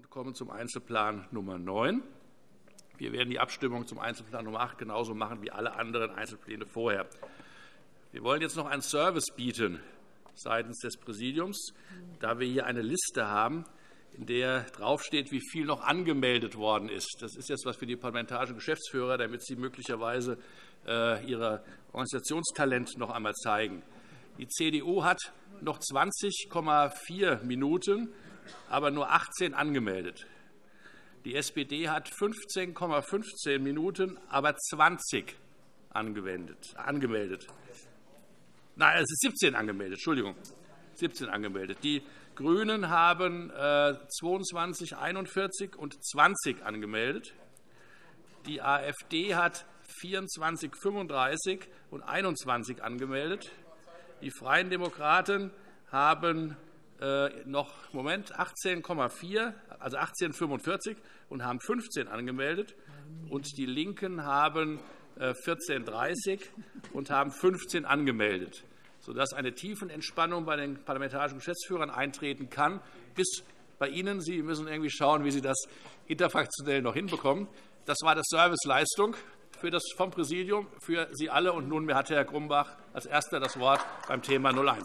kommen zum Einzelplan Nummer 9. Wir werden die Abstimmung zum Einzelplan Nummer 8 genauso machen wie alle anderen Einzelpläne vorher. Wir wollen jetzt noch einen Service bieten seitens des Präsidiums, da wir hier eine Liste haben, in der draufsteht, wie viel noch angemeldet worden ist. Das ist jetzt was für die parlamentarischen Geschäftsführer, damit sie möglicherweise ihr Organisationstalent noch einmal zeigen. Die CDU hat noch 20,4 Minuten, aber nur 18 angemeldet. Die SPD hat 15,15 Minuten, aber 20 angemeldet. Nein, es ist 17 angemeldet, Entschuldigung. 17 angemeldet. Die GRÜNEN haben 22,41 und 20 angemeldet. Die AfD hat 24,35 und 21 angemeldet. Die Freien Demokraten haben noch 18,4, also 18,45 und haben 15 angemeldet. Und die LINKEN haben 14,30 und haben 15 angemeldet, sodass eine Tiefenentspannung bei den parlamentarischen Geschäftsführern eintreten kann, bis bei Ihnen. Sie müssen irgendwie schauen, wie Sie das interfraktionell noch hinbekommen. Das war die Serviceleistung vom Präsidium für Sie alle. Und nunmehr hat Herr Grumbach als Erster das Wort beim Thema 09.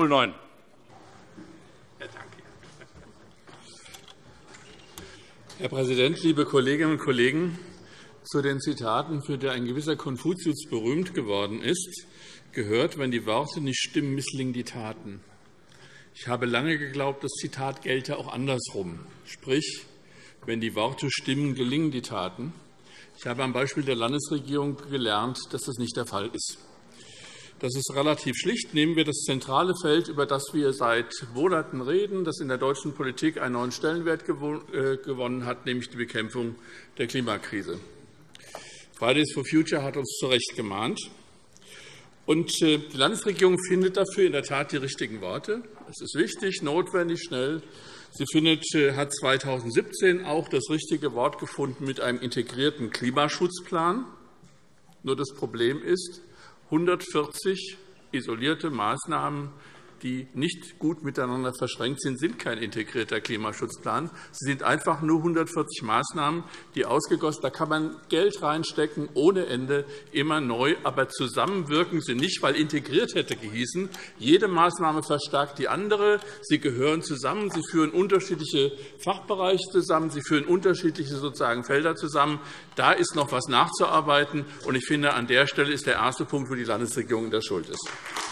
Herr Präsident, liebe Kolleginnen und Kollegen! Zu den Zitaten, für die ein gewisser Konfuzius berühmt geworden ist, gehört: Wenn die Worte nicht stimmen, misslingen die Taten. Ich habe lange geglaubt, das Zitat gelte auch andersrum. Sprich, wenn die Worte stimmen, gelingen die Taten. Ich habe am Beispiel der Landesregierung gelernt, dass das nicht der Fall ist. Das ist relativ schlicht. Nehmen wir das zentrale Feld, über das wir seit Monaten reden, das in der deutschen Politik einen neuen Stellenwert gewonnen hat, nämlich die Bekämpfung der Klimakrise. Fridays for Future hat uns zu Recht gemahnt. Und die Landesregierung findet dafür in der Tat die richtigen Worte. Es ist wichtig, notwendig, schnell. Sie hat 2017 auch das richtige Wort gefunden mit einem integrierten Klimaschutzplan. Nur das Problem ist, 140 isolierte Maßnahmen, die nicht gut miteinander verschränkt sind, sind kein integrierter Klimaschutzplan. Sie sind einfach nur 140 Maßnahmen, die ausgegossen sind. Da kann man Geld reinstecken ohne Ende, immer neu. Aber zusammen wirken sie nicht, weil integriert hätte gehießen, jede Maßnahme verstärkt die andere. Sie gehören zusammen. Sie führen unterschiedliche Fachbereiche zusammen. Sie führen unterschiedliche sozusagen Felder zusammen. Da ist noch etwas nachzuarbeiten. Und ich finde, an der Stelle ist der erste Punkt, wo die Landesregierung in der Schuld ist.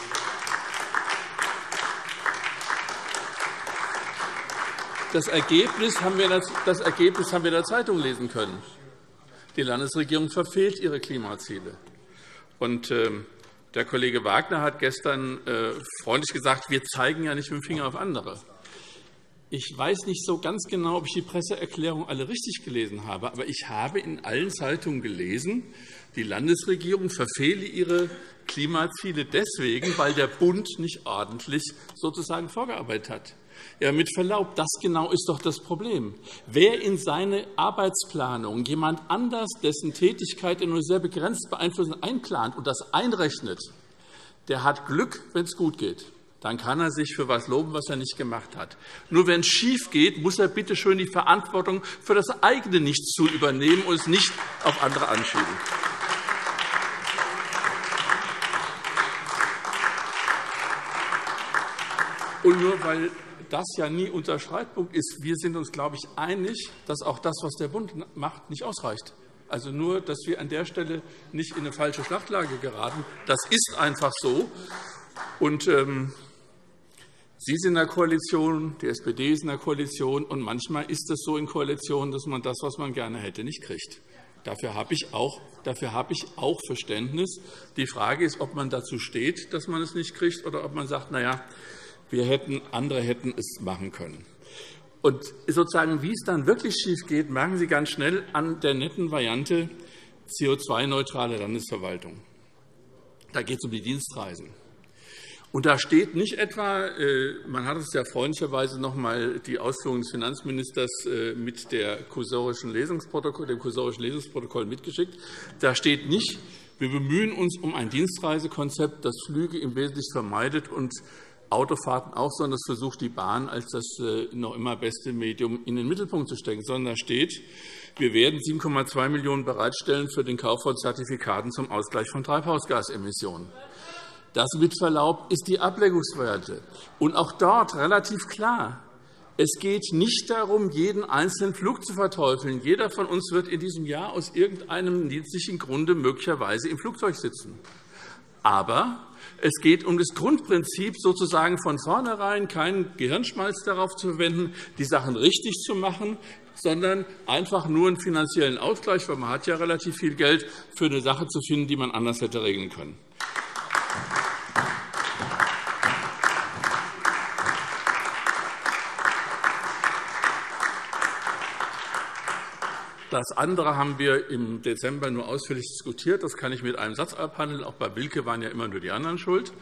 Das Ergebnis haben wir in der Zeitung lesen können. Die Landesregierung verfehlt ihre Klimaziele. Und der Kollege Wagner hat gestern freundlich gesagt, wir zeigen ja nicht mit dem Finger auf andere. Ich weiß nicht so ganz genau, ob ich die Presseerklärung alle richtig gelesen habe, aber ich habe in allen Zeitungen gelesen, die Landesregierung verfehle ihre Klimaziele deswegen, weil der Bund nicht ordentlich sozusagen vorgearbeitet hat. Ja, mit Verlaub, das genau ist doch das Problem. Wer in seine Arbeitsplanung jemand anders, dessen Tätigkeit nur sehr begrenzt beeinflusst, einplant und das einrechnet, der hat Glück, wenn es gut geht. Dann kann er sich für etwas loben, was er nicht gemacht hat. Nur wenn es schief geht, muss er bitte schön die Verantwortung für das eigene Nichtstun übernehmen und es nicht auf andere anschieben. Und nur weil das ja nie unser Streitpunkt ist, wir sind uns, glaube ich, einig, dass auch das, was der Bund macht, nicht ausreicht. Also nur, dass wir an der Stelle nicht in eine falsche Schlachtlage geraten. Das ist einfach so. Und Sie sind in der Koalition, die SPD ist in der Koalition, und manchmal ist es so in Koalitionen, dass man das, was man gerne hätte, nicht kriegt. Dafür habe ich auch Verständnis. Die Frage ist, ob man dazu steht, dass man es nicht kriegt, oder ob man sagt, na ja, andere hätten es machen können. Und sozusagen, wie es dann wirklich schief geht, merken Sie ganz schnell an der netten Variante CO2-neutrale Landesverwaltung. Da geht es um die Dienstreisen. Und da steht nicht etwa, man hat es ja freundlicherweise noch einmal die Ausführungen des Finanzministers mit dem kursorischen Lesungsprotokoll mitgeschickt. Da steht nicht, wir bemühen uns um ein Dienstreisekonzept, das Flüge im Wesentlichen vermeidet und Autofahrten auch, sondern es versucht, die Bahn als das noch immer beste Medium in den Mittelpunkt zu stecken, sondern da steht, wir werden 7,2 Millionen € bereitstellen für den Kauf von Zertifikaten zum Ausgleich von Treibhausgasemissionen. Das mit Verlaub ist die Ablenkungswerte. Und auch dort relativ klar. Es geht nicht darum, jeden einzelnen Flug zu verteufeln. Jeder von uns wird in diesem Jahr aus irgendeinem niedrigen Grunde möglicherweise im Flugzeug sitzen. Aber es geht um das Grundprinzip, sozusagen von vornherein keinen Gehirnschmalz darauf zu verwenden, die Sachen richtig zu machen, sondern einfach nur einen finanziellen Ausgleich, weil man hat ja relativ viel Geld, für eine Sache zu finden, die man anders hätte regeln können. Das andere haben wir im Dezember nur ausführlich diskutiert. Das kann ich mit einem Satz abhandeln. Auch bei Wilke waren ja immer nur die anderen schuld.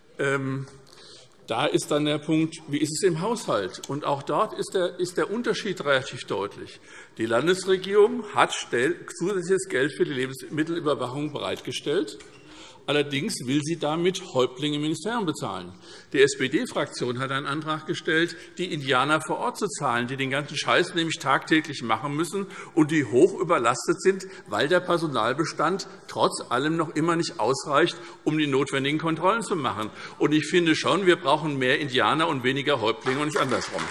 Da ist dann der Punkt, wie ist es im Haushalt? Und auch dort ist der Unterschied relativ deutlich. Die Landesregierung hat zusätzliches Geld für die Lebensmittelüberwachung bereitgestellt. Allerdings will sie damit Häuptlinge im Ministerium bezahlen. Die SPD-Fraktion hat einen Antrag gestellt, die Indianer vor Ort zu zahlen, die den ganzen Scheiß nämlich tagtäglich machen müssen und die hoch überlastet sind, weil der Personalbestand trotz allem noch immer nicht ausreicht, um die notwendigen Kontrollen zu machen. Und ich finde schon, wir brauchen mehr Indianer und weniger Häuptlinge und nicht andersrum.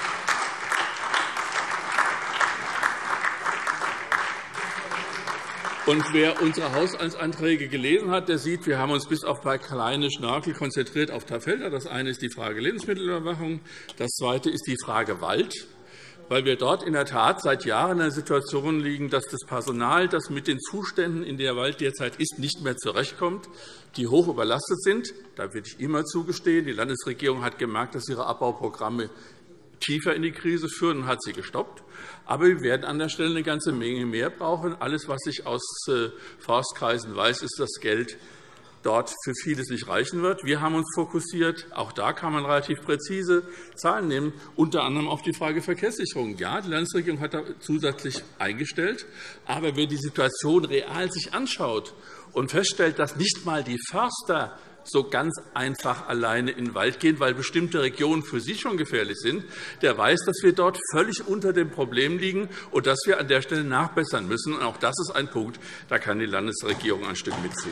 Und wer unsere Haushaltsanträge gelesen hat, der sieht, wir haben uns bis auf ein paar kleine Schnörkel konzentriert auf drei Felder. Das eine ist die Frage Lebensmittelüberwachung. Das zweite ist die Frage Wald, weil wir dort in der Tat seit Jahren in der Situation liegen, dass das Personal, das mit den Zuständen, in der Wald derzeit ist, nicht mehr zurechtkommt, die hoch überlastet sind. Da würde ich immer zugestehen. Die Landesregierung hat gemerkt, dass ihre Abbauprogramme tiefer in die Krise führen und hat sie gestoppt. Aber wir werden an der Stelle eine ganze Menge mehr brauchen. Alles, was ich aus Forstkreisen weiß, ist, dass Geld dort für vieles nicht reichen wird. Wir haben uns fokussiert, auch da kann man relativ präzise Zahlen nehmen, unter anderem auf die Frage Verkehrssicherung. Ja, die Landesregierung hat da zusätzlich eingestellt. Aber wer die Situation real sich anschaut und feststellt, dass nicht einmal die Förster so ganz einfach alleine in den Wald gehen, weil bestimmte Regionen für sie schon gefährlich sind, der weiß, dass wir dort völlig unter dem Problem liegen und dass wir an der Stelle nachbessern müssen. Und auch das ist ein Punkt, da kann die Landesregierung ein Stück mitziehen.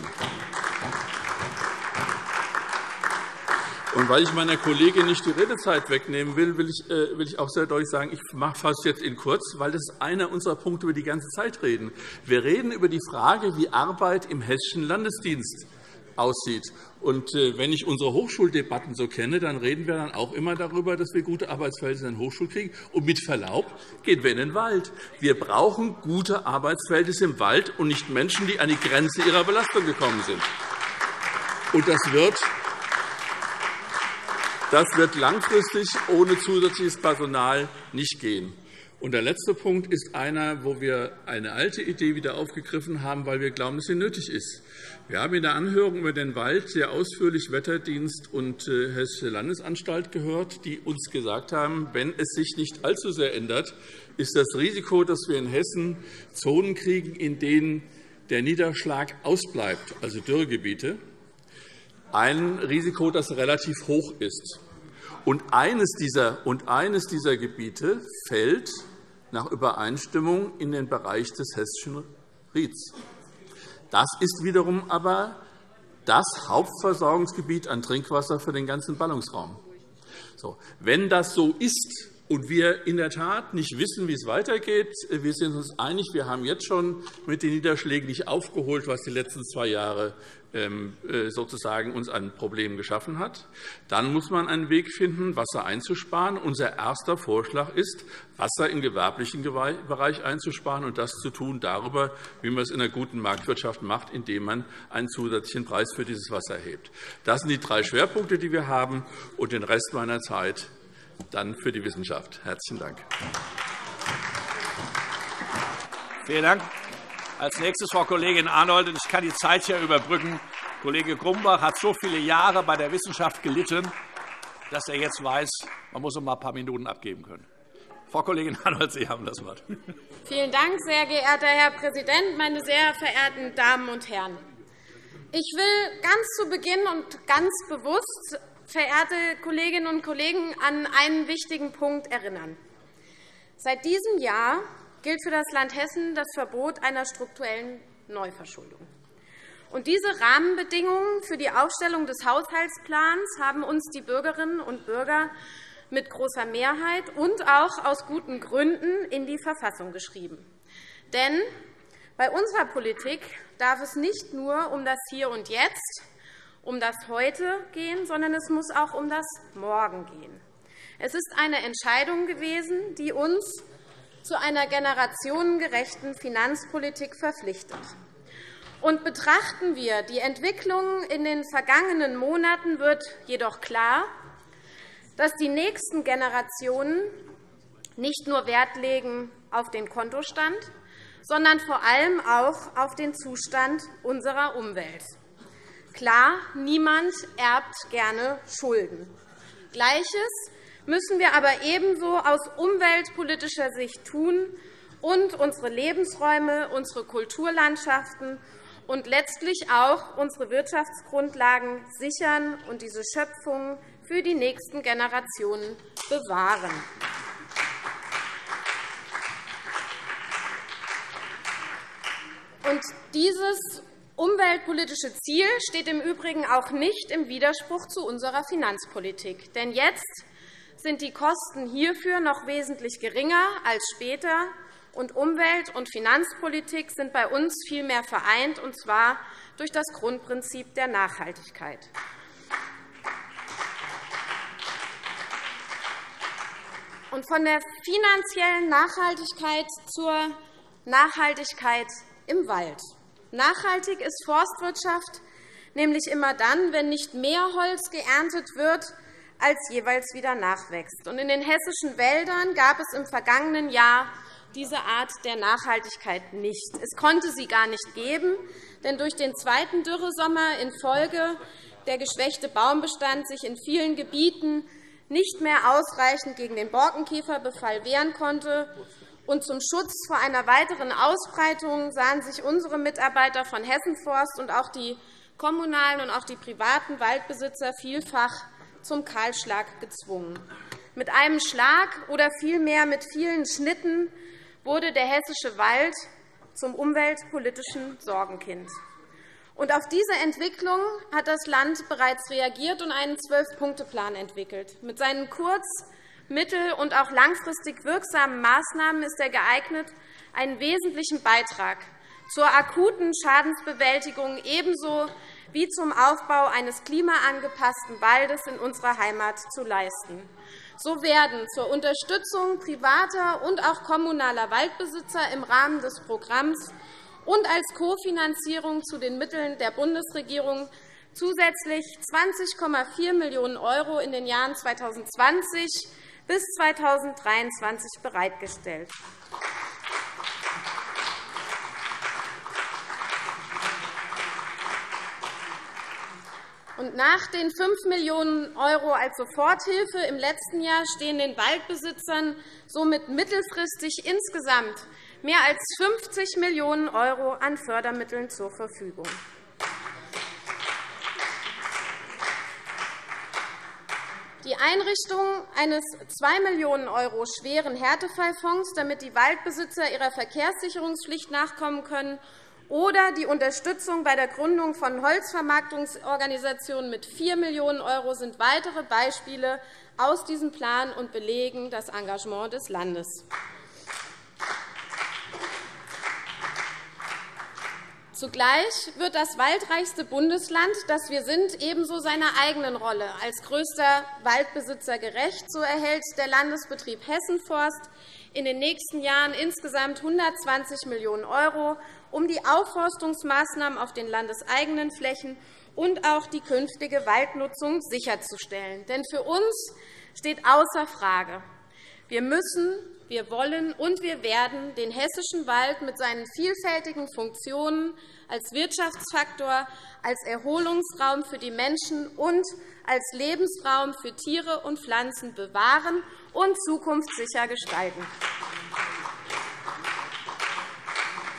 Und weil ich meiner Kollegin nicht die Redezeit wegnehmen will, will ich auch sehr deutlich sagen, ich fasse es jetzt in kurz, weil das ist einer unserer Punkte, über die ganze Zeit reden. Wir reden über die Frage, wie Arbeit im hessischen Landesdienst aussieht. Und wenn ich unsere Hochschuldebatten so kenne, dann reden wir dann auch immer darüber, dass wir gute Arbeitsverhältnisse in den Hochschulen kriegen. Und mit Verlaub gehen wir in den Wald. Wir brauchen gute Arbeitsverhältnisse im Wald und nicht Menschen, die an die Grenze ihrer Belastung gekommen sind. Und das wird langfristig ohne zusätzliches Personal nicht gehen. Und der letzte Punkt ist einer, wo wir eine alte Idee wieder aufgegriffen haben, weil wir glauben, dass sie nötig ist. Wir haben in der Anhörung über den Wald sehr ausführlich Wetterdienst und Hessische Landesanstalt gehört, die uns gesagt haben, wenn es sich nicht allzu sehr ändert, ist das Risiko, dass wir in Hessen Zonen kriegen, in denen der Niederschlag ausbleibt, also Dürregebiete, ein Risiko, das relativ hoch ist. Und eines dieser Gebiete fällt nach Übereinstimmung in den Bereich des hessischen Rieds. Das ist wiederum aber das Hauptversorgungsgebiet an Trinkwasser für den ganzen Ballungsraum. So, wenn das so ist und wir in der Tat nicht wissen, wie es weitergeht, wir sind uns einig, wir haben jetzt schon mit den Niederschlägen nicht aufgeholt, was die letzten 2 Jahre sozusagen uns an Problemen geschaffen hat, dann muss man einen Weg finden, Wasser einzusparen. Unser erster Vorschlag ist, Wasser im gewerblichen Bereich einzusparen und das zu tun darüber, wie man es in einer guten Marktwirtschaft macht, indem man einen zusätzlichen Preis für dieses Wasser erhebt. Das sind die 3 Schwerpunkte, die wir haben, und den Rest meiner Zeit dann für die Wissenschaft. Herzlichen Dank. Vielen Dank. Als nächstes Frau Kollegin Arnold. Ich kann die Zeit hier überbrücken. Kollege Grumbach hat so viele Jahre bei der Wissenschaft gelitten, dass er jetzt weiß, man muss noch mal ein paar Minuten abgeben können. Frau Kollegin Arnold, Sie haben das Wort. Vielen Dank, sehr geehrter Herr Präsident, meine sehr verehrten Damen und Herren! Ich will ganz zu Beginn und ganz bewusst verehrte Kolleginnen und Kollegen, an einen wichtigen Punkt erinnern. Seit diesem Jahr gilt für das Land Hessen das Verbot einer strukturellen Neuverschuldung. Und diese Rahmenbedingungen für die Aufstellung des Haushaltsplans haben uns die Bürgerinnen und Bürger mit großer Mehrheit und auch aus guten Gründen in die Verfassung geschrieben. Denn bei unserer Politik darf es nicht nur um das Hier und Jetzt, um das Heute gehen, sondern es muss auch um das Morgen gehen. Es ist eine Entscheidung gewesen, die uns zu einer generationengerechten Finanzpolitik verpflichtet. Und betrachten wir die Entwicklung in den vergangenen Monaten, wird jedoch klar, dass die nächsten Generationen nicht nur Wert legen auf den Kontostand, sondern vor allem auch auf den Zustand unserer Umwelt. Klar, niemand erbt gerne Schulden. Gleiches müssen wir aber ebenso aus umweltpolitischer Sicht tun und unsere Lebensräume, unsere Kulturlandschaften und letztlich auch unsere Wirtschaftsgrundlagen sichern und diese Schöpfung für die nächsten Generationen bewahren. Und dieses umweltpolitische Ziel steht im Übrigen auch nicht im Widerspruch zu unserer Finanzpolitik. Denn jetzt sind die Kosten hierfür noch wesentlich geringer als später, und Umwelt- und Finanzpolitik sind bei uns vielmehr vereint, und zwar durch das Grundprinzip der Nachhaltigkeit. Und von der finanziellen Nachhaltigkeit zur Nachhaltigkeit im Wald. Nachhaltig ist Forstwirtschaft nämlich immer dann, wenn nicht mehr Holz geerntet wird, als jeweils wieder nachwächst. Und in den hessischen Wäldern gab es im vergangenen Jahr diese Art der Nachhaltigkeit nicht. Es konnte sie gar nicht geben, denn durch den zweiten Dürresommer in Folge der geschwächte Baumbestand sich in vielen Gebieten nicht mehr ausreichend gegen den Borkenkäferbefall wehren konnte. Und zum Schutz vor einer weiteren Ausbreitung sahen sich unsere Mitarbeiter von Hessenforst und auch die kommunalen und auch die privaten Waldbesitzer vielfach zum Kahlschlag gezwungen. Mit einem Schlag oder vielmehr mit vielen Schnitten wurde der hessische Wald zum umweltpolitischen Sorgenkind. Und auf diese Entwicklung hat das Land bereits reagiert und einen 12-Punkte-Plan entwickelt. Mit seinen kurz-, mittel- und auch langfristig wirksamen Maßnahmen ist er geeignet, einen wesentlichen Beitrag zur akuten Schadensbewältigung ebenso wie zum Aufbau eines klimaangepassten Waldes in unserer Heimat zu leisten. So werden zur Unterstützung privater und auch kommunaler Waldbesitzer im Rahmen des Programms und als Kofinanzierung zu den Mitteln der Bundesregierung zusätzlich 20,4 Millionen € in den Jahren 2020 bis 2023 bereitgestellt. Und nach den 5 Millionen € als Soforthilfe im letzten Jahr stehen den Waldbesitzern somit mittelfristig insgesamt mehr als 50 Millionen € an Fördermitteln zur Verfügung. Die Einrichtung eines 2 Millionen € schweren Härtefallfonds, damit die Waldbesitzer ihrer Verkehrssicherungspflicht nachkommen können, oder die Unterstützung bei der Gründung von Holzvermarktungsorganisationen mit 4 Millionen € sind weitere Beispiele aus diesem Plan und belegen das Engagement des Landes. Zugleich wird das waldreichste Bundesland, das wir sind, ebenso seiner eigenen Rolle als größter Waldbesitzer gerecht. So erhält der Landesbetrieb Hessenforst in den nächsten Jahren insgesamt 120 Millionen €, um die Aufforstungsmaßnahmen auf den landeseigenen Flächen und auch die künftige Waldnutzung sicherzustellen. Denn für uns steht außer Frage, wir müssen, wir wollen und wir werden den hessischen Wald mit seinen vielfältigen Funktionen als Wirtschaftsfaktor, als Erholungsraum für die Menschen und als Lebensraum für Tiere und Pflanzen bewahren und zukunftssicher gestalten.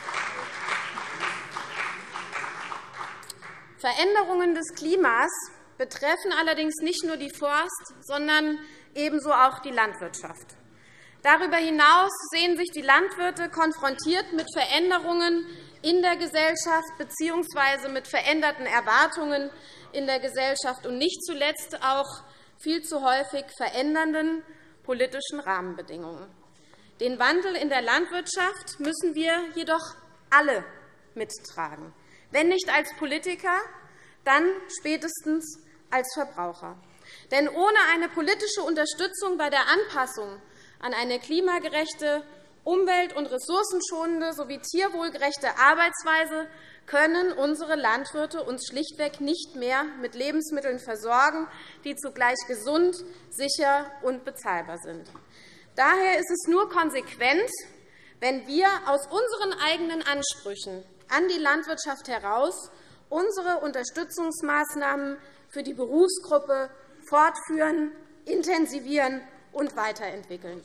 Veränderungen des Klimas betreffen allerdings nicht nur die Forst-, sondern ebenso auch die Landwirtschaft. Darüber hinaus sehen sich die Landwirte konfrontiert mit Veränderungen in der Gesellschaft bzw. mit veränderten Erwartungen in der Gesellschaft und nicht zuletzt auch viel zu häufig verändernden politischen Rahmenbedingungen. Den Wandel in der Landwirtschaft müssen wir jedoch alle mittragen, wenn nicht als Politiker, dann spätestens als Verbraucher. Denn ohne eine politische Unterstützung bei der Anpassung an eine klimagerechte, umwelt- und ressourcenschonende sowie tierwohlgerechte Arbeitsweise können unsere Landwirte uns schlichtweg nicht mehr mit Lebensmitteln versorgen, die zugleich gesund, sicher und bezahlbar sind. Daher ist es nur konsequent, wenn wir aus unseren eigenen Ansprüchen an die Landwirtschaft heraus unsere Unterstützungsmaßnahmen für die Berufsgruppe fortführen, intensivieren und weiterentwickeln.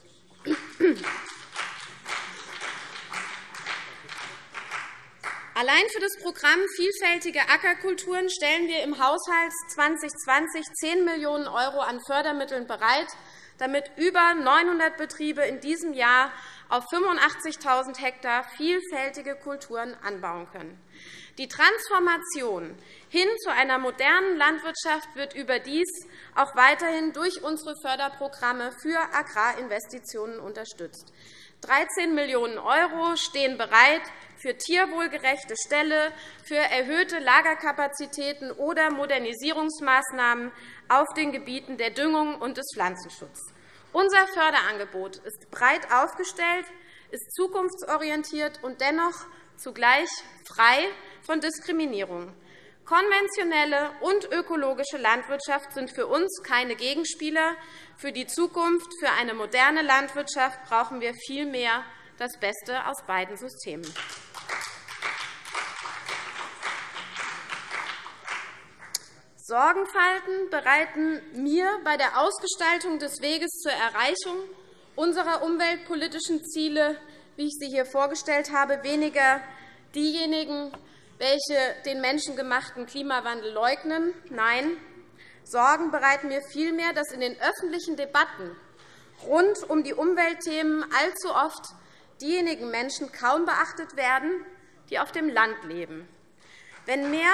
Allein für das Programm Vielfältige Ackerkulturen stellen wir im Haushalt 2020 10 Millionen € an Fördermitteln bereit, damit über 900 Betriebe in diesem Jahr auf 85.000 Hektar vielfältige Kulturen anbauen können. Die Transformation hin zu einer modernen Landwirtschaft wird überdies auch weiterhin durch unsere Förderprogramme für Agrarinvestitionen unterstützt. 13 Millionen € stehen bereit für tierwohlgerechte Ställe, für erhöhte Lagerkapazitäten oder Modernisierungsmaßnahmen auf den Gebieten der Düngung und des Pflanzenschutzes. Unser Förderangebot ist breit aufgestellt, ist zukunftsorientiert und dennoch zugleich frei von Diskriminierung. Konventionelle und ökologische Landwirtschaft sind für uns keine Gegenspieler. Für die Zukunft, für eine moderne Landwirtschaft brauchen wir vielmehr das Beste aus beiden Systemen. Sorgenfalten bereiten mir bei der Ausgestaltung des Weges zur Erreichung unserer umweltpolitischen Ziele, wie ich sie hier vorgestellt habe, weniger diejenigen, welche den menschengemachten Klimawandel leugnen. Nein, Sorgen bereiten mir vielmehr, dass in den öffentlichen Debatten rund um die Umweltthemen allzu oft diejenigen Menschen kaum beachtet werden, die auf dem Land leben. Wenn mehr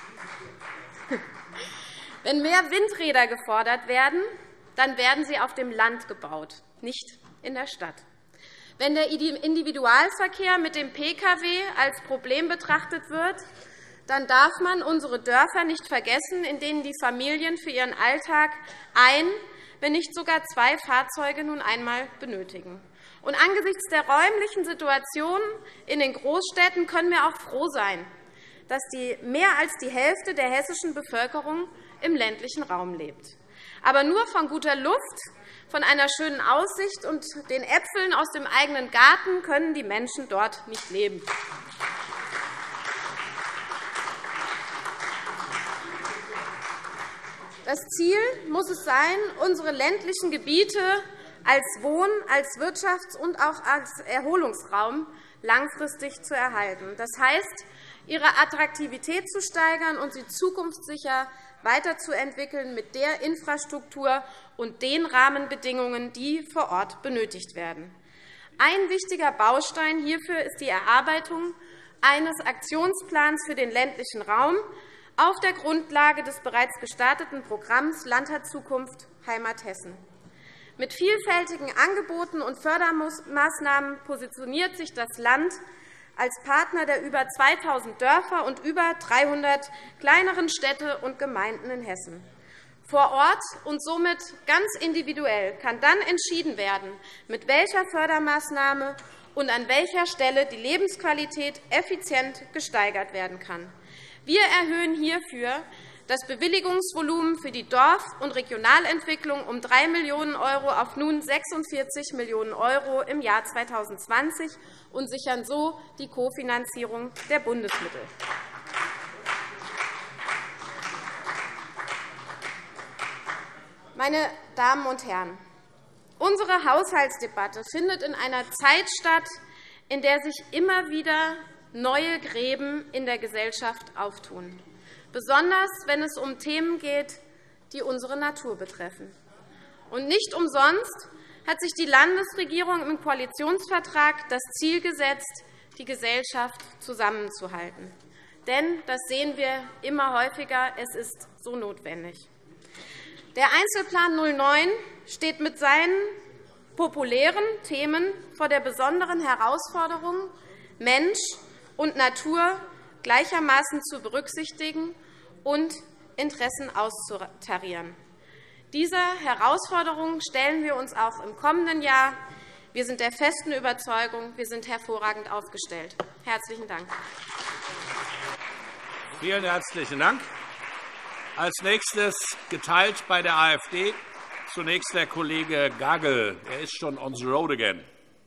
Windräder gefordert werden, dann werden sie auf dem Land gebaut, nicht in der Stadt. Wenn der Individualverkehr mit dem Pkw als Problem betrachtet wird, dann darf man unsere Dörfer nicht vergessen, in denen die Familien für ihren Alltag ein, wenn nicht sogar zwei Fahrzeuge nun einmal benötigen. Und angesichts der räumlichen Situation in den Großstädten können wir auch froh sein, dass mehr als die Hälfte der hessischen Bevölkerung im ländlichen Raum lebt. Aber nur von guter Luft, von einer schönen Aussicht und den Äpfeln aus dem eigenen Garten können die Menschen dort nicht leben. Das Ziel muss es sein, unsere ländlichen Gebiete als Wohn-, als Wirtschafts- und auch als Erholungsraum langfristig zu erhalten. Das heißt, ihre Attraktivität zu steigern und sie zukunftssicher weiterzuentwickeln mit der Infrastruktur und den Rahmenbedingungen, die vor Ort benötigt werden. Ein wichtiger Baustein hierfür ist die Erarbeitung eines Aktionsplans für den ländlichen Raum auf der Grundlage des bereits gestarteten Programms Land hat Zukunft – Heimat Hessen. Mit vielfältigen Angeboten und Fördermaßnahmen positioniert sich das Land als Partner der über 2.000 Dörfer und über 300 kleineren Städte und Gemeinden in Hessen. Vor Ort und somit ganz individuell kann dann entschieden werden, mit welcher Fördermaßnahme und an welcher Stelle die Lebensqualität effizient gesteigert werden kann. Wir erhöhen hierfür das Bewilligungsvolumen für die Dorf- und Regionalentwicklung um 3 Millionen € auf nun 46 Millionen € im Jahr 2020 und sichern so die Kofinanzierung der Bundesmittel. Meine Damen und Herren, unsere Haushaltsdebatte findet in einer Zeit statt, in der sich immer wieder neue Gräben in der Gesellschaft auftun, besonders wenn es um Themen geht die unsere Natur betreffen. Und nicht umsonst hat sich die Landesregierung im Koalitionsvertrag das Ziel gesetzt, die Gesellschaft zusammenzuhalten. Denn, das sehen wir immer häufiger, es ist so notwendig. Der Einzelplan 09 steht mit seinen populären Themen vor der besonderen Herausforderung, Mensch und Natur gleichermaßen zu berücksichtigen und Interessen auszutarieren. Dieser Herausforderung stellen wir uns auch im kommenden Jahr. Wir sind der festen Überzeugung, wir sind hervorragend aufgestellt. Herzlichen Dank. Vielen herzlichen Dank. Als nächstes geteilt bei der AfD zunächst der Kollege Gagel. Er ist schon on the road again.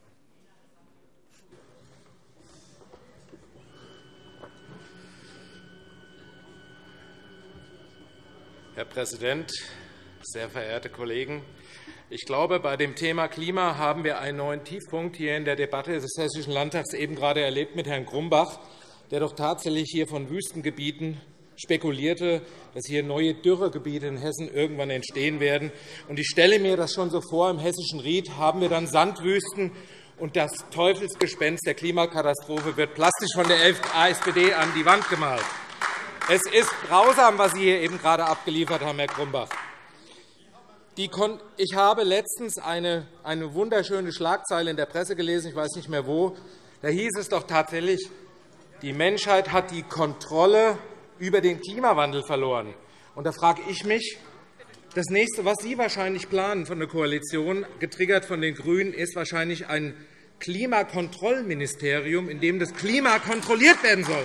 Herr Präsident, sehr verehrte Kollegen! Ich glaube, bei dem Thema Klima haben wir einen neuen Tiefpunkt hier in der Debatte des Hessischen Landtags eben gerade erlebt mit Herrn Grumbach, der doch tatsächlich hier von Wüstengebieten spekulierte, dass hier neue Dürregebiete in Hessen irgendwann entstehen werden. Und ich stelle mir das schon so vor, im Hessischen Ried haben wir dann Sandwüsten, und das Teufelsgespenst der Klimakatastrophe wird plastisch von der AfD an die Wand gemalt. Es ist grausam, was Sie hier eben gerade abgeliefert haben, Herr Grumbach. Ich habe letztens eine wunderschöne Schlagzeile in der Presse gelesen, ich weiß nicht mehr wo. Da hieß es doch tatsächlich, die Menschheit hat die Kontrolle über den Klimawandel verloren. Und da frage ich mich, das Nächste, was Sie wahrscheinlich planen von der Koalition, getriggert von den GRÜNEN, ist wahrscheinlich ein Klimakontrollministerium, in dem das Klima kontrolliert werden soll.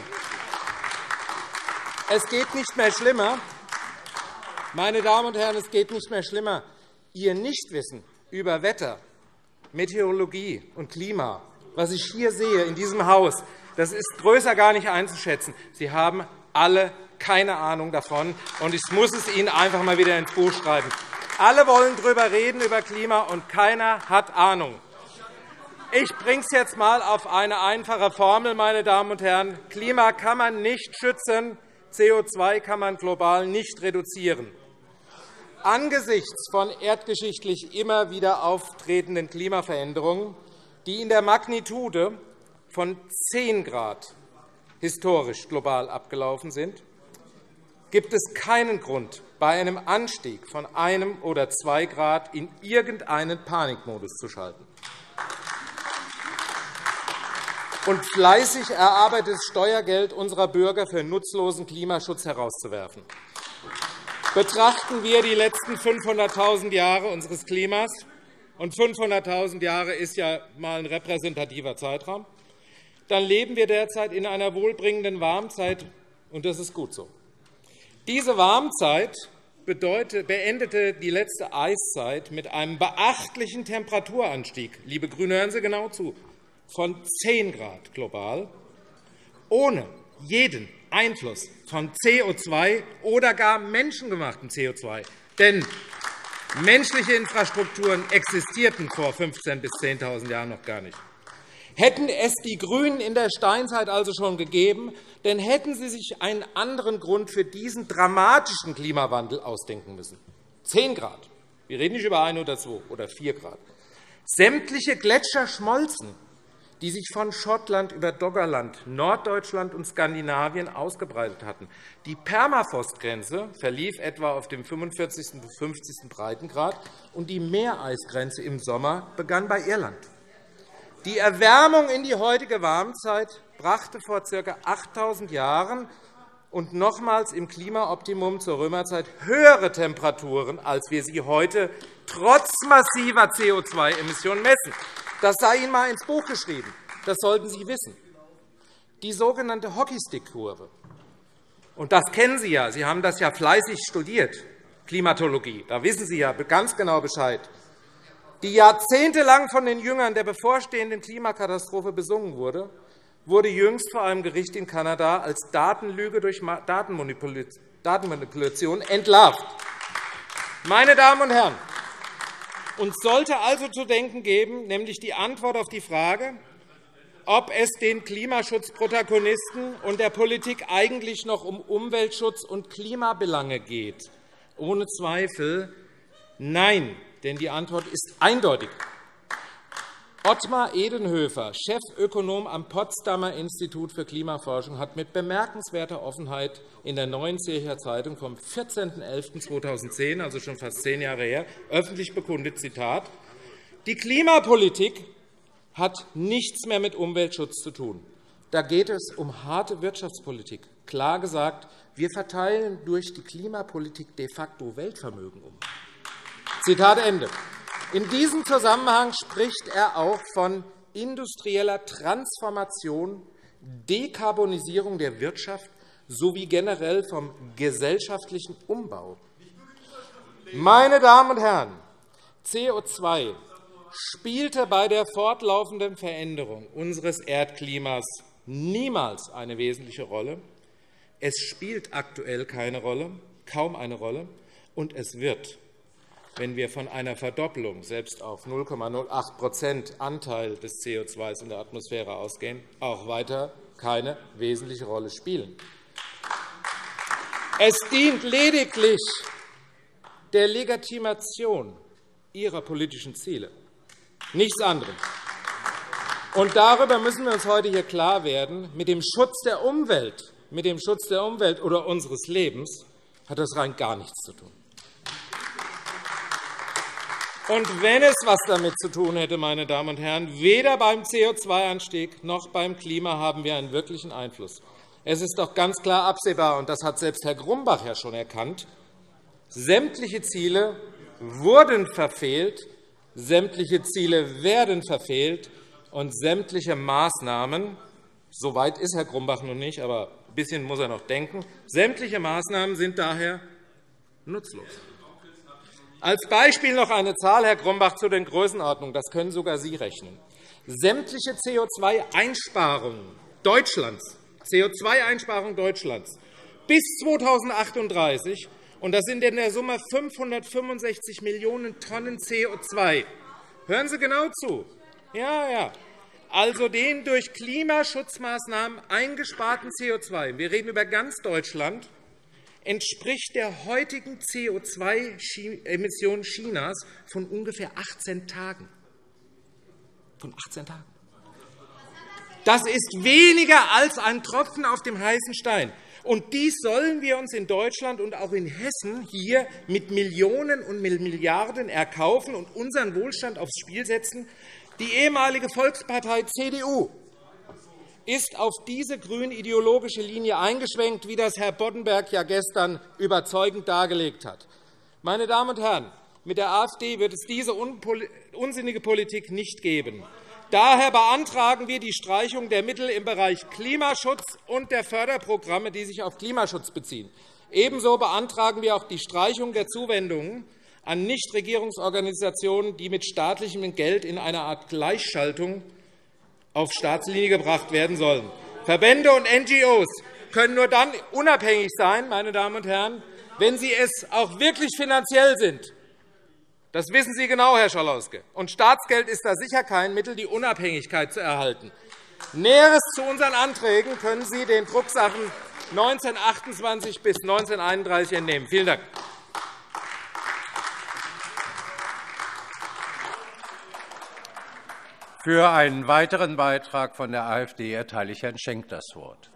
Es geht nicht mehr schlimmer. Meine Damen und Herren, es geht nicht mehr schlimmer. Ihr Nichtwissen über Wetter, Meteorologie und Klima, was ich hier sehe in diesem Haus, das ist größer gar nicht einzuschätzen. Sie haben alle keine Ahnung davon, und ich muss es Ihnen einfach einmal wieder ins Buch schreiben. Alle wollen darüber reden, über Klima, und keiner hat Ahnung. Ich bringe es jetzt einmal auf eine einfache Formel, meine Damen und Herren. Klima kann man nicht schützen, CO2 kann man global nicht reduzieren. Angesichts von erdgeschichtlich immer wieder auftretenden Klimaveränderungen, die in der Magnitude von 10 Grad historisch global abgelaufen sind, gibt es keinen Grund, bei einem Anstieg von 1 oder 2 Grad in irgendeinen Panikmodus zu schalten und fleißig erarbeitetes Steuergeld unserer Bürger für nutzlosen Klimaschutz herauszuwerfen. Betrachten wir die letzten 500.000 Jahre unseres Klimas, und 500.000 Jahre ist ja einmal ein repräsentativer Zeitraum, dann leben wir derzeit in einer wohlbringenden Warmzeit, und das ist gut so. Diese Warmzeit beendete die letzte Eiszeit mit einem beachtlichen Temperaturanstieg, liebe GRÜNE, hören Sie genau zu, von 10 Grad global, ohne jeden Einfluss von CO2 oder gar menschengemachten CO2. Denn menschliche Infrastrukturen existierten vor 15.000 bis 10.000 Jahren noch gar nicht. Hätten es die GRÜNEN in der Steinzeit also schon gegeben, dann hätten sie sich einen anderen Grund für diesen dramatischen Klimawandel ausdenken müssen. 10 Grad. Wir reden nicht über 1 oder 2 oder 4 Grad. Sämtliche Gletscher schmolzen, die sich von Schottland über Doggerland, Norddeutschland und Skandinavien ausgebreitet hatten. Die Permafrostgrenze verlief etwa auf dem 45. bis 50. Breitengrad, und die Meereisgrenze im Sommer begann bei Irland. Die Erwärmung in die heutige Warmzeit brachte vor ca. 8.000 Jahren und nochmals im Klimaoptimum zur Römerzeit höhere Temperaturen, als wir sie heute trotz massiver CO2-Emissionen messen. Das sei Ihnen einmal ins Buch geschrieben. Das sollten Sie wissen. Die sogenannte Hockeystick-Kurve, und das kennen Sie ja, Sie haben das ja fleißig studiert, Klimatologie, da wissen Sie ja ganz genau Bescheid, die jahrzehntelang von den Jüngern der bevorstehenden Klimakatastrophe besungen wurde, wurde jüngst vor einem Gericht in Kanada als Datenlüge durch Datenmanipulation entlarvt. Meine Damen und Herren, uns sollte also zu denken geben, nämlich die Antwort auf die Frage, ob es den Klimaschutzprotagonisten und der Politik eigentlich noch um Umweltschutz und Klimabelange geht, Ohne Zweifel nein, denn die Antwort ist eindeutig. Ottmar Edenhöfer, Chefökonom am Potsdamer Institut für Klimaforschung, hat mit bemerkenswerter Offenheit in der Neuen Zürcher Zeitung vom 14.11.2010, also schon fast 10 Jahre her, öffentlich bekundet, Zitat, die Klimapolitik hat nichts mehr mit Umweltschutz zu tun. Da geht es um harte Wirtschaftspolitik. Klar gesagt, wir verteilen durch die Klimapolitik de facto Weltvermögen um. Zitat Ende. In diesem Zusammenhang spricht er auch von industrieller Transformation, Dekarbonisierung der Wirtschaft sowie generell vom gesellschaftlichen Umbau. Meine Damen und Herren, CO2 spielte bei der fortlaufenden Veränderung unseres Erdklimas niemals eine wesentliche Rolle. Es spielt aktuell keine Rolle, kaum eine Rolle, und es wird, wenn wir von einer Verdoppelung selbst auf 0,08% Anteil des CO2 in der Atmosphäre ausgehen, auch weiter keine wesentliche Rolle spielen. Es dient lediglich der Legitimation Ihrer politischen Ziele, nichts anderes. Und darüber müssen wir uns heute hier klar werden. Mit dem Schutz der Umwelt, oder unseres Lebens hat das rein gar nichts zu tun. Und wenn es etwas damit zu tun hätte, meine Damen und Herren, weder beim CO2-Anstieg noch beim Klima haben wir einen wirklichen Einfluss. Es ist doch ganz klar absehbar, und das hat selbst Herr Grumbach ja schon erkannt, sämtliche Ziele wurden verfehlt, sämtliche Ziele werden verfehlt, und sämtliche Maßnahmen, so weit ist Herr Grumbach noch nicht, aber ein bisschen muss er noch denken, sämtliche Maßnahmen sind daher nutzlos. Als Beispiel noch eine Zahl, Herr Grumbach, zu den Größenordnungen. Das können sogar Sie rechnen. Sämtliche CO2-Einsparungen Deutschlands bis 2038, und das sind in der Summe 565 Millionen Tonnen CO2. Hören Sie genau zu. Ja. Also den durch Klimaschutzmaßnahmen eingesparten CO2, wir reden über ganz Deutschland, entspricht der heutigen CO2-Emission Chinas von ungefähr 18 Tagen. Das ist weniger als ein Tropfen auf dem heißen Stein. Und dies sollen wir uns in Deutschland und auch in Hessen hier mit Millionen und mit Milliarden erkaufen und unseren Wohlstand aufs Spiel setzen. Die ehemalige Volkspartei CDU ist auf diese grün-ideologische Linie eingeschwenkt, wie das Herr Boddenberg ja gestern überzeugend dargelegt hat. Meine Damen und Herren, mit der AfD wird es diese unsinnige Politik nicht geben. Daher beantragen wir die Streichung der Mittel im Bereich Klimaschutz und der Förderprogramme, die sich auf Klimaschutz beziehen. Ebenso beantragen wir auch die Streichung der Zuwendungen an Nichtregierungsorganisationen, die mit staatlichem Geld in einer Art Gleichschaltung auf Staatslinie gebracht werden sollen. Verbände und NGOs können nur dann unabhängig sein, meine Damen und Herren, wenn sie es auch wirklich finanziell sind. Das wissen Sie genau, Herr Schalauske. Und Staatsgeld ist da sicher kein Mittel, die Unabhängigkeit zu erhalten. Näheres zu unseren Anträgen können Sie den Drucksachen 1928 bis 1931 entnehmen. Vielen Dank. Für einen weiteren Beitrag von der AfD erteile ich Herrn Schenk das Wort.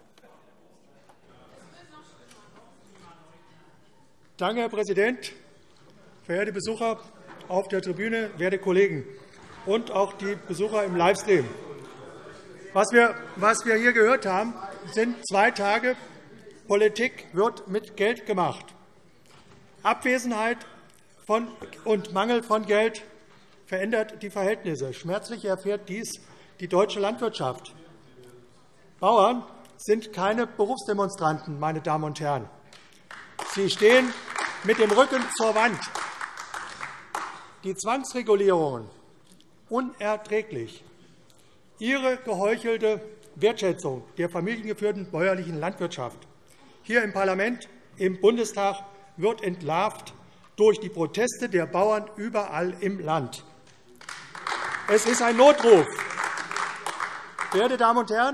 Danke, Herr Präsident. Verehrte Besucher auf der Tribüne, werte Kollegen und auch die Besucher im Livestream. Was wir hier gehört haben, sind 2 Tage Politik wird mit Geld gemacht. Abwesenheit und Mangel von Geld verändert die Verhältnisse. Schmerzlich erfährt dies die deutsche Landwirtschaft. Bauern sind keine Berufsdemonstranten, meine Damen und Herren. Sie stehen mit dem Rücken zur Wand. Die Zwangsregulierungen unerträglich. Ihre geheuchelte Wertschätzung der familiengeführten bäuerlichen Landwirtschaft hier im Parlament, im Bundestag, wird entlarvt durch die Proteste der Bauern überall im Land. Es ist ein Notruf. Verehrte Damen und Herren,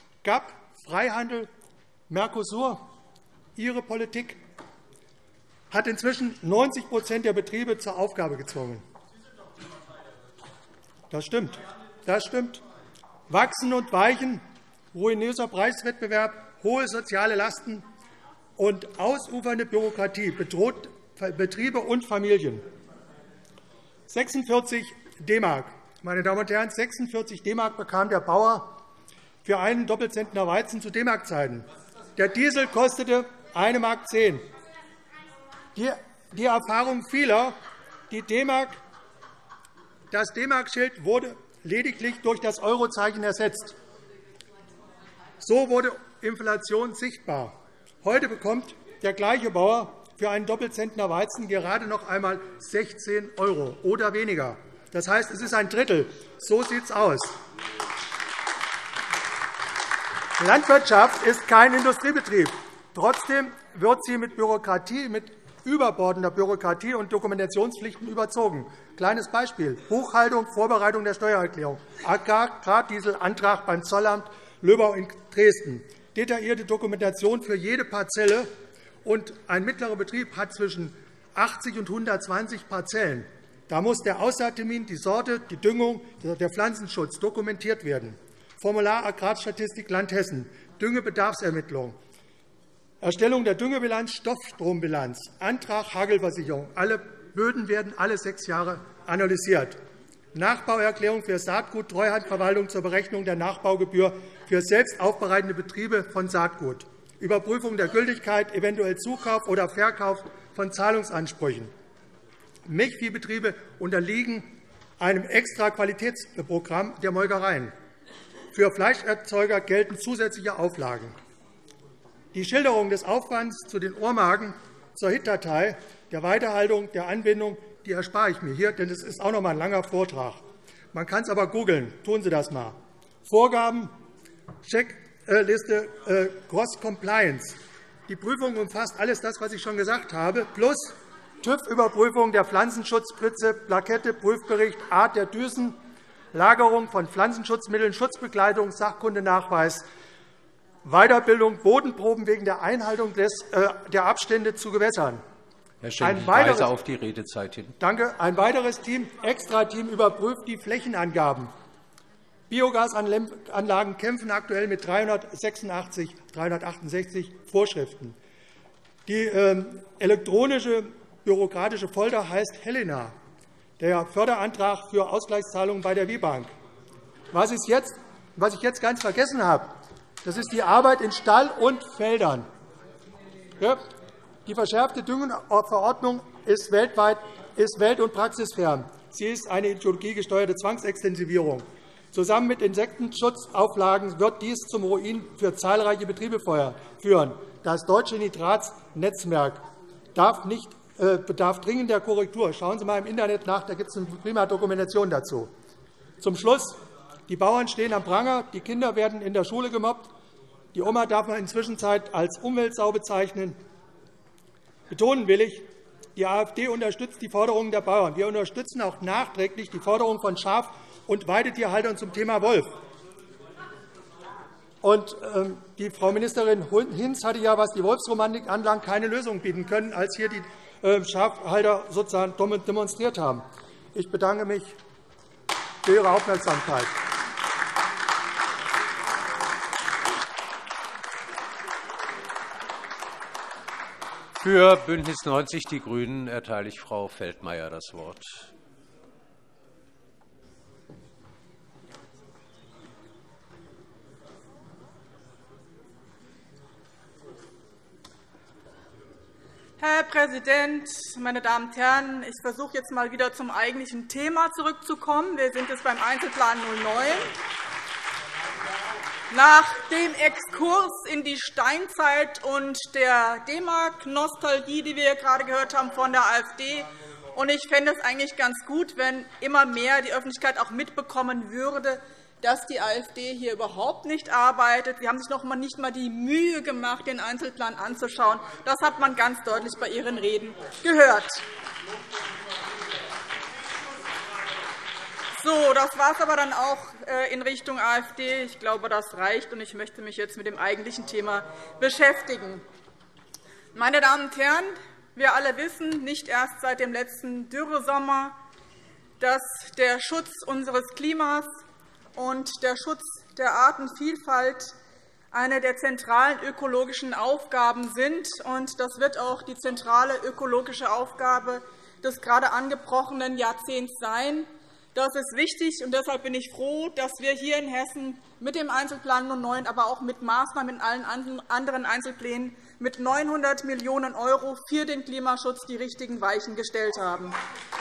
GAP, Freihandel, Mercosur, Ihre Politik. hat inzwischen 90% der Betriebe zur Aufgabe gezwungen. Das stimmt. Das stimmt. Wachsen und Weichen, ruinöser Preiswettbewerb, hohe soziale Lasten und ausufernde Bürokratie bedroht Betriebe und Familien. 46 D-Mark. Meine Damen und Herren, 46 D-Mark bekam der Bauer für einen Doppelzentner Weizen zu D-Mark-Zeiten. Der Diesel kostete 1,10 Mark. Die Erfahrung vieler, das D-Mark-Schild wurde lediglich durch das Eurozeichen ersetzt. So wurde Inflation sichtbar. Heute bekommt der gleiche Bauer für einen Doppelzentner Weizen gerade noch einmal 16 € oder weniger. Das heißt, es ist ein Drittel. So sieht es aus. Landwirtschaft ist kein Industriebetrieb. Trotzdem wird sie mit überbordender Bürokratie und Dokumentationspflichten überzogen. Kleines Beispiel: Buchhaltung, Vorbereitung der Steuererklärung, Agrardieselantrag beim Zollamt Löbau in Dresden, detaillierte Dokumentation für jede Parzelle, und ein mittlerer Betrieb hat zwischen 80 und 120 Parzellen. Da muss der Aussaattermin, die Sorte, die Düngung, der Pflanzenschutz dokumentiert werden. Formular Agrarstatistik Land Hessen, Düngebedarfsermittlung, Erstellung der Düngebilanz, Stoffstrombilanz, Antrag Hagelversicherung. Alle Böden werden alle 6 Jahre analysiert. Nachbauerklärung für Saatgut, Treuhandverwaltung zur Berechnung der Nachbaugebühr für selbstaufbereitende Betriebe von Saatgut, Überprüfung der Gültigkeit, eventuell Zukauf oder Verkauf von Zahlungsansprüchen. Milchviehbetriebe unterliegen einem Extra-Qualitätsprogramm der Molkereien. Für Fleischerzeuger gelten zusätzliche Auflagen. Die Schilderung des Aufwands zu den Ohrmarken, zur HIT-Datei, der Weiterhaltung, der Anbindung, die erspare ich mir hier, denn es ist auch noch einmal ein langer Vortrag. Man kann es aber googeln. Tun Sie das einmal. Vorgaben, Checkliste, Cross-Compliance. Die Prüfung umfasst alles das, was ich schon gesagt habe, plus TÜV-Überprüfung der Pflanzenschutzspritze, Plakette, Prüfbericht, Art der Düsen, Lagerung von Pflanzenschutzmitteln, Schutzbekleidung, Sachkundenachweis, Weiterbildung, Bodenproben wegen der Einhaltung der Abstände zu Gewässern. Herr Schenk, ich weise auf die Redezeit hin. Danke. Ein weiteres Extra-Team überprüft die Flächenangaben. Biogasanlagen kämpfen aktuell mit 368 Vorschriften. Die elektronische bürokratische Folter heißt Helena, der Förderantrag für Ausgleichszahlungen bei der WIBank. Was ich jetzt ganz vergessen habe, das ist die Arbeit in Stall und Feldern. Die verschärfte Düngeverordnung ist welt- und praxisfern. Sie ist eine ideologiegesteuerte Zwangsextensivierung. Zusammen mit Insektenschutzauflagen wird dies zum Ruin für zahlreiche Betriebe führen. Das deutsche Nitratsnetzwerk bedarf dringend der Korrektur. Schauen Sie einmal im Internet nach, da gibt es eine prima Dokumentation dazu. Zum Schluss. Die Bauern stehen am Pranger, die Kinder werden in der Schule gemobbt. Die Oma darf man inzwischen als Umweltsau bezeichnen. Betonen will ich, die AfD unterstützt die Forderungen der Bauern. Wir unterstützen auch nachträglich die Forderung von Schaf- und Weidetierhaltern zum Thema Wolf. Und die Frau Ministerin Hinz hatte ja, was die Wolfsromantik anlangt, keine Lösung bieten können, als hier die Schafhalter sozusagen demonstriert haben. Ich bedanke mich für Ihre Aufmerksamkeit. Für BÜNDNIS 90 die GRÜNEN erteile ich Frau Feldmayer das Wort. Herr Präsident, meine Damen und Herren! Ich versuche jetzt mal wieder zum eigentlichen Thema zurückzukommen. Wir sind jetzt beim Einzelplan 09. Nach dem Exkurs in die Steinzeit und der D-Mark-Nostalgie, die wir gerade gehört haben von der AfD, und ich fände es eigentlich ganz gut, wenn immer mehr die Öffentlichkeit auch mitbekommen würde, dass die AfD hier überhaupt nicht arbeitet. Sie haben sich noch nicht einmal die Mühe gemacht, den Einzelplan anzuschauen. Das hat man ganz deutlich bei Ihren Reden gehört. So, das war es aber dann auch in Richtung AfD. Ich glaube, das reicht, und ich möchte mich jetzt mit dem eigentlichen Thema beschäftigen. Meine Damen und Herren, Wir alle wissen, nicht erst seit dem letzten Dürresommer, dass der Schutz unseres Klimas und der Schutz der Artenvielfalt eine der zentralen ökologischen Aufgaben sind. Das wird auch die zentrale ökologische Aufgabe des gerade angebrochenen Jahrzehnts sein. Das ist wichtig, und deshalb bin ich froh, dass wir hier in Hessen mit dem Einzelplan 09, aber auch mit Maßnahmen in allen anderen Einzelplänen mit 900 Millionen € für den Klimaschutz die richtigen Weichen gestellt haben.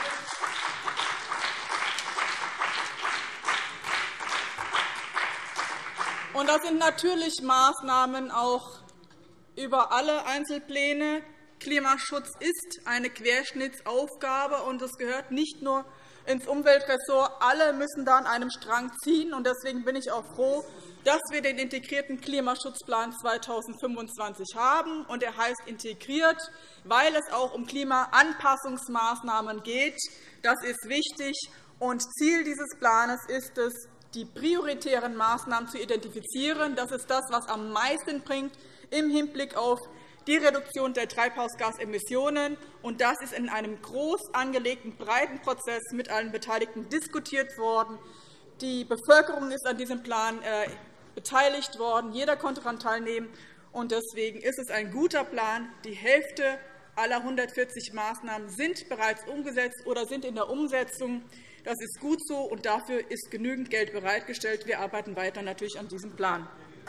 Und das sind natürlich Maßnahmen auch über alle Einzelpläne. Klimaschutz ist eine Querschnittsaufgabe, und es gehört nicht nur ins Umweltressort. Alle müssen da an einem Strang ziehen. Deswegen bin ich auch froh, dass wir den integrierten Klimaschutzplan 2025 haben. Er heißt integriert, weil es auch um Klimaanpassungsmaßnahmen geht. Das ist wichtig. Ziel dieses Plans ist es, die prioritären Maßnahmen zu identifizieren. Das ist das, was am meisten bringt im Hinblick auf die Reduktion der Treibhausgasemissionen. Das ist in einem groß angelegten, breiten Prozess mit allen Beteiligten diskutiert worden. Die Bevölkerung ist an diesem Plan beteiligt worden. Jeder konnte daran teilnehmen. Deswegen ist es ein guter Plan. Die Hälfte aller 140 Maßnahmen sind bereits umgesetzt oder sind in der Umsetzung. Das ist gut so, und dafür ist genügend Geld bereitgestellt. Wir arbeiten weiter natürlich an diesem Plan.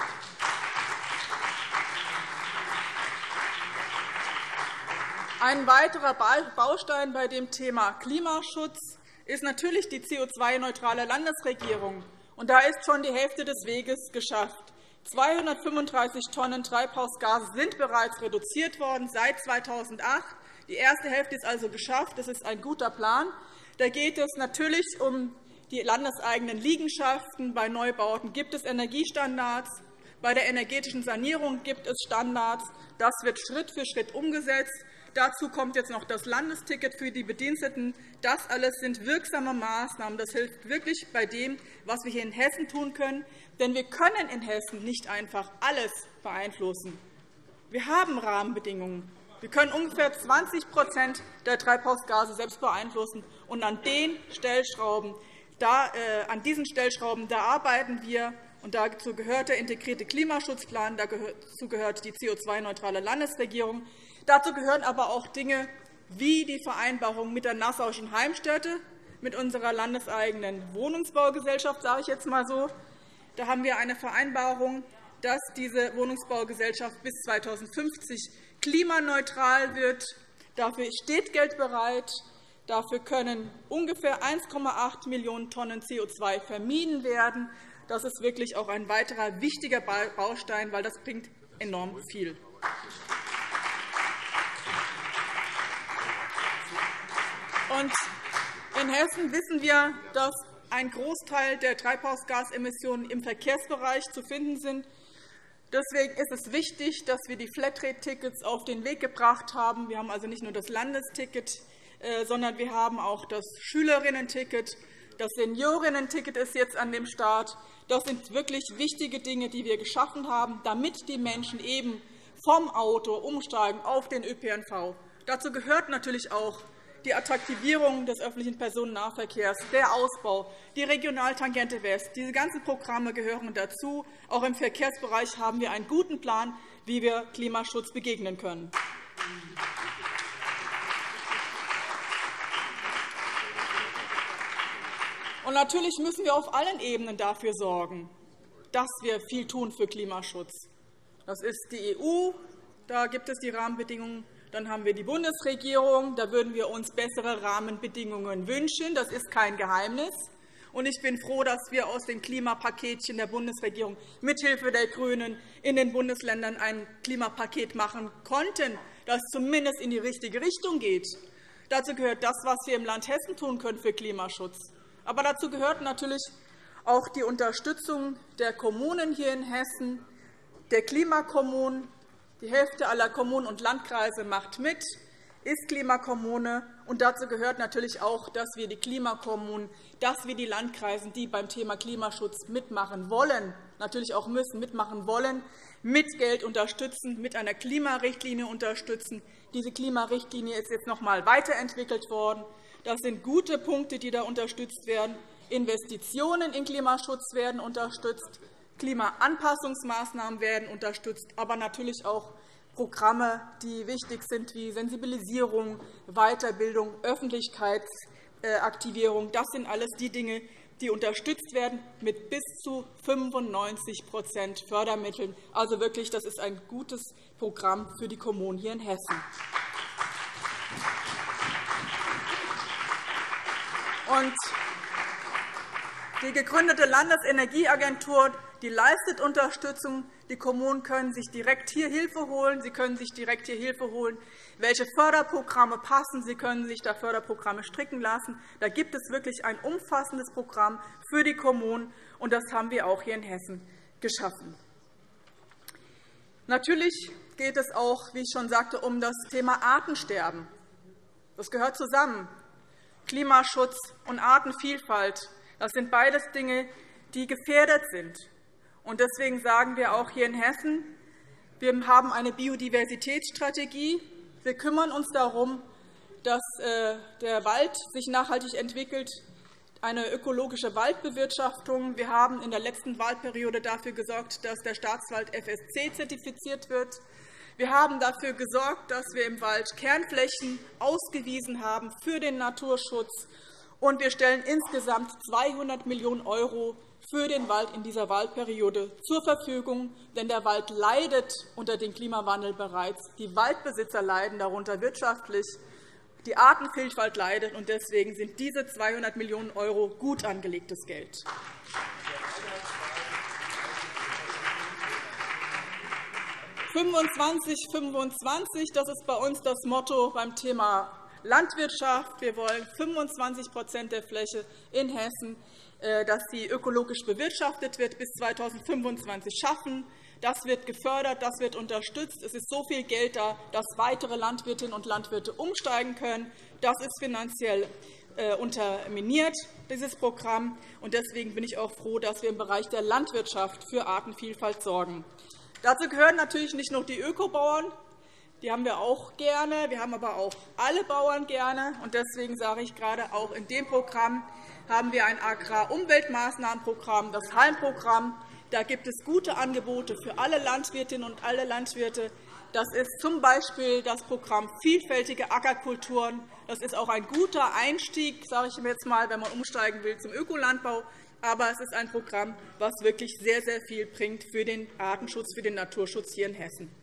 Ein weiterer Baustein bei dem Thema Klimaschutz ist natürlich die CO2-neutrale Landesregierung. Da ist schon die Hälfte des Weges geschafft. 235 Tonnen Treibhausgase sind bereits reduziert worden seit 2008. Die erste Hälfte ist also geschafft. Das ist ein guter Plan. Da geht es natürlich um die landeseigenen Liegenschaften. Bei Neubauten gibt es Energiestandards. Bei der energetischen Sanierung gibt es Standards. Das wird Schritt für Schritt umgesetzt. Dazu kommt jetzt noch das Landesticket für die Bediensteten. Das alles sind wirksame Maßnahmen. Das hilft wirklich bei dem, was wir hier in Hessen tun können. Denn wir können in Hessen nicht einfach alles beeinflussen. Wir haben Rahmenbedingungen. Wir können ungefähr 20 der Treibhausgase selbst beeinflussen. Und an diesen Stellschrauben arbeiten wir. Und dazu gehört der integrierte Klimaschutzplan, dazu gehört die CO2-neutrale Landesregierung. Dazu gehören aber auch Dinge wie die Vereinbarung mit der Nassauischen Heimstätte, mit unserer landeseigenen Wohnungsbaugesellschaft, sage ich jetzt einmal so. Da haben wir eine Vereinbarung, dass diese Wohnungsbaugesellschaft bis 2050 klimaneutral wird. Dafür steht Geld bereit. Dafür können ungefähr 1,8 Millionen Tonnen CO2 vermieden werden. Das ist wirklich auch ein weiterer wichtiger Baustein, weil das bringt enorm viel. Und in Hessen wissen wir, dass ein Großteil der Treibhausgasemissionen im Verkehrsbereich zu finden sind. Deswegen ist es wichtig, dass wir die Flatrate-Tickets auf den Weg gebracht haben. Wir haben also nicht nur das Landesticket, sondern wir haben auch das Schülerinnen-Ticket. Das Seniorinnen-Ticket ist jetzt an dem Start. Das sind wirklich wichtige Dinge, die wir geschaffen haben, damit die Menschen eben vom Auto umsteigen auf den ÖPNV. Dazu gehört natürlich auch die Attraktivierung des öffentlichen Personennahverkehrs, der Ausbau, die Regionaltangente West. Diese ganzen Programme gehören dazu. Auch im Verkehrsbereich haben wir einen guten Plan, wie wir Klimaschutz begegnen können. Und natürlich müssen wir auf allen Ebenen dafür sorgen, dass wir viel tun für Klimaschutz. Das ist die EU, da gibt es die Rahmenbedingungen. Dann haben wir die Bundesregierung. Da würden wir uns bessere Rahmenbedingungen wünschen. Das ist kein Geheimnis. Und ich bin froh, dass wir aus dem Klimapaketchen der Bundesregierung mithilfe der GRÜNEN in den Bundesländern ein Klimapaket machen konnten, das zumindest in die richtige Richtung geht. Dazu gehört das, was wir im Land Hessen tun können für Klimaschutz. Aber dazu gehört natürlich auch die Unterstützung der Kommunen hier in Hessen, der Klimakommunen. Die Hälfte aller Kommunen und Landkreise macht mit, ist Klimakommune. Und dazu gehört natürlich auch, dass wir die Klimakommunen, dass wir die Landkreise, die beim Thema Klimaschutz mitmachen wollen, natürlich auch müssen, mitmachen wollen, mit Geld unterstützen, mit einer Klimarichtlinie unterstützen. Diese Klimarichtlinie ist jetzt noch einmal weiterentwickelt worden. Das sind gute Punkte, die da unterstützt werden. Investitionen in Klimaschutz werden unterstützt, Klimaanpassungsmaßnahmen werden unterstützt, aber natürlich auch Programme, die wichtig sind, wie Sensibilisierung, Weiterbildung, Öffentlichkeitsaktivierung. Das sind alles die Dinge, die unterstützt werden mit bis zu 95% Fördermitteln. Also wirklich, das ist ein gutes Programm für die Kommunen hier in Hessen. Und die gegründete Landesenergieagentur, die leistet Unterstützung. Die Kommunen können sich direkt hier Hilfe holen. Sie können sich direkt hier Hilfe holen, welche Förderprogramme passen. Sie können sich da Förderprogramme stricken lassen. Da gibt es wirklich ein umfassendes Programm für die Kommunen, und das haben wir auch hier in Hessen geschaffen. Natürlich geht es auch, wie ich schon sagte, um das Thema Artensterben. Das gehört zusammen. Klimaschutz und Artenvielfalt, das sind beides Dinge, die gefährdet sind. Und deswegen sagen wir auch hier in Hessen, wir haben eine Biodiversitätsstrategie. Wir kümmern uns darum, dass der Wald sich nachhaltig entwickelt, eine ökologische Waldbewirtschaftung. Wir haben in der letzten Wahlperiode dafür gesorgt, dass der Staatswald FSC-zertifiziert wird. Wir haben dafür gesorgt, dass wir im Wald Kernflächen ausgewiesen haben für den Naturschutz. Und wir stellen insgesamt 200 Millionen € für den Wald in dieser Wahlperiode zur Verfügung. Denn der Wald leidet unter dem Klimawandel bereits. Die Waldbesitzer leiden darunter wirtschaftlich. Die Artenvielfalt leidet. Und deswegen sind diese 200 Millionen € gut angelegtes Geld. 25-25, das ist bei uns das Motto beim Thema Landwirtschaft. Wir wollen 25% der Fläche in Hessen, dass sie ökologisch bewirtschaftet wird, bis 2025 schaffen. Das wird gefördert, das wird unterstützt. Es ist so viel Geld da, dass weitere Landwirtinnen und Landwirte umsteigen können. Das ist finanziell unterminiert, dieses Programm. Deswegen bin ich auch froh, dass wir im Bereich der Landwirtschaft für Artenvielfalt sorgen. Dazu gehören natürlich nicht nur die Ökobauern, die haben wir auch gerne, wir haben aber auch alle Bauern gerne. Deswegen sage ich gerade, auch in dem Programm haben wir ein Agrar-Umweltmaßnahmenprogramm, das Halm-Programm. Da gibt es gute Angebote für alle Landwirtinnen und alle Landwirte. Das ist z. B. das Programm Vielfältige Ackerkulturen. Das ist auch ein guter Einstieg, sage ich jetzt mal, wenn man umsteigen will zum Ökolandbau. Aber es ist ein Programm, das wirklich sehr, sehr viel bringt für den Artenschutz, für den Naturschutz hier in Hessen.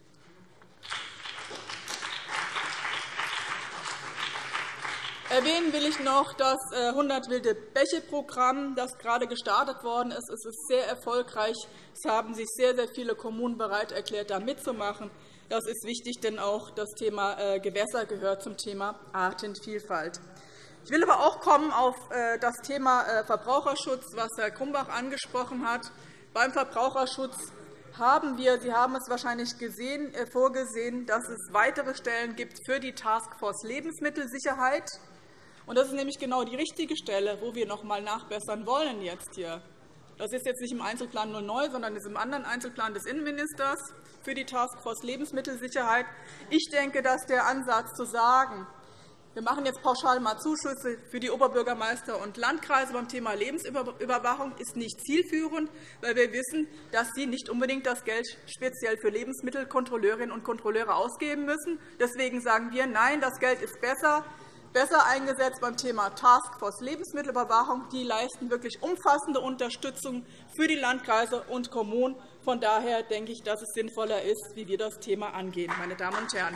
Erwähnen will ich noch das 100 wilde Bäche-Programm, das gerade gestartet worden ist. Es ist sehr erfolgreich. Es haben sich sehr, sehr viele Kommunen bereit erklärt, da mitzumachen. Das ist wichtig, denn auch das Thema Gewässer gehört zum Thema Artenvielfalt. Ich will aber auch kommen auf das Thema Verbraucherschutz, was Herr Grumbach angesprochen hat. Beim Verbraucherschutz haben wir, Sie haben es wahrscheinlich vorgesehen, dass es weitere Stellen gibt für die Taskforce Lebensmittelsicherheit. Das ist nämlich genau die richtige Stelle, wo wir noch einmal nachbessern wollen. Das ist jetzt nicht im Einzelplan nur neu, sondern ist im anderen Einzelplan des Innenministers für die Taskforce Lebensmittelsicherheit. Ich denke, dass der Ansatz zu sagen, wir machen jetzt pauschal mal Zuschüsse für die Oberbürgermeister und Landkreise beim Thema Lebensüberwachung, ist nicht zielführend, weil wir wissen, dass sie nicht unbedingt das Geld speziell für Lebensmittelkontrolleurinnen und Kontrolleure ausgeben müssen. Deswegen sagen wir, nein, das Geld ist besser eingesetzt beim Thema Taskforce Lebensmittelüberwachung. Die leisten wirklich umfassende Unterstützung für die Landkreise und Kommunen. Von daher denke ich, dass es sinnvoller ist, wie wir das Thema angehen, meine Damen und Herren.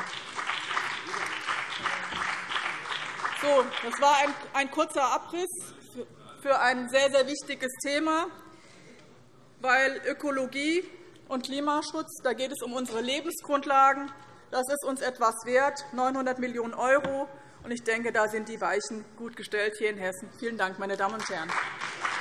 Das war ein kurzer Abriss für ein sehr, sehr wichtiges Thema, weil Ökologie und Klimaschutz, da geht es um unsere Lebensgrundlagen. Das ist uns etwas wert, 900 Millionen €. Ich denke, da sind die Weichen gut gestellt hier in Hessen. Vielen Dank, meine Damen und Herren.